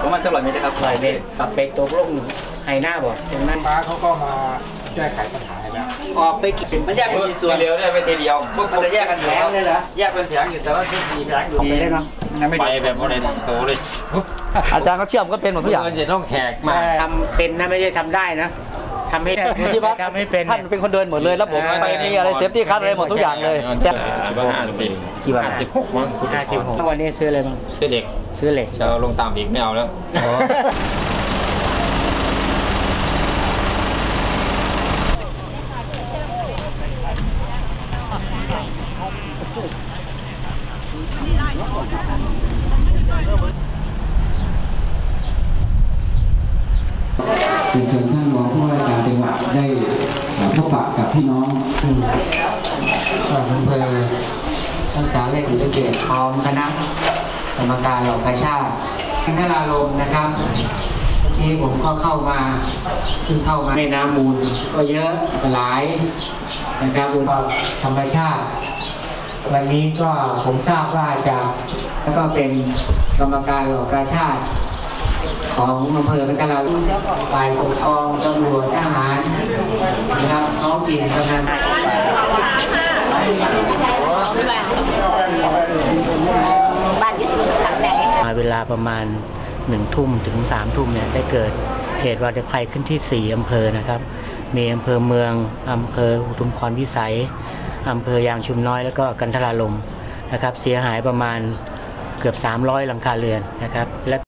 ประมาณเท่าไหร่เมตรครับ100 เมตรกับไปตกลงไฮหน้าบ่ตรงนั้นฟ้าเขาก็มาแก้ไขปัญหาให้แล้วออกไปมันแยกเป็นส่วนเดียวได้ไม่ทีเดียวมันจะแยกกันแผงเลยเหรอแยกเป็นแผงอยู่แต่ว่าที่4 แผงอยู่ไปได้เนาะไปแบบอะไรโตเลยอาจารย์เขาเชื่อมก็เป็นหมดทุกอย่างมันจะต้องแขกมาทำเป็นนะไม่ใช่ทำได้นะทำให้ทำให้เป็นท่านเป็นคนเดินหมดเลยแล้วผมไปนี่อะไรเซฟตี้คัทอะไรหมดทุกอย่างเลย50กี่บาท56มั้ง56วันนี้ซื้ออะไรบ้างซื้อเหล็กจะลงตามอีกไม่เอาแล้วเชิญท่านรองผู้ว่าราชการจังหวัดได้พบปะกับพี่น้องอำเภอรักษาเลขศรีสะเกษพร้อมคณะกรรมการเหล่ากาชาติท่านทราลมนะครับที่ผมก็เข้ามาแม่น้ำมูลก็เยอะหลายนะครับอุปธรรมชาติวันนี้ก็ผมทราบว่าจากแล้วก็เป็นกรรมการเหล่ากาชาติของอำเภอเป็นการฝ่ายปกครองตำรวจทหารนะครับท้องถิ่นกำนันเวลาประมาณ1 ทุ่มถึง3 ทุ่มเนี่ยได้เกิดเหตุวาตภัยขึ้นที่4 อำเภอนะครับมีอำเภอเมืองอำเภออุทุมพรพิสัยอำเภอยางชุมน้อยแล้วก็กันทราลมนะครับเสียหายประมาณเกือบ300 หลังคาเรือนนะครับและ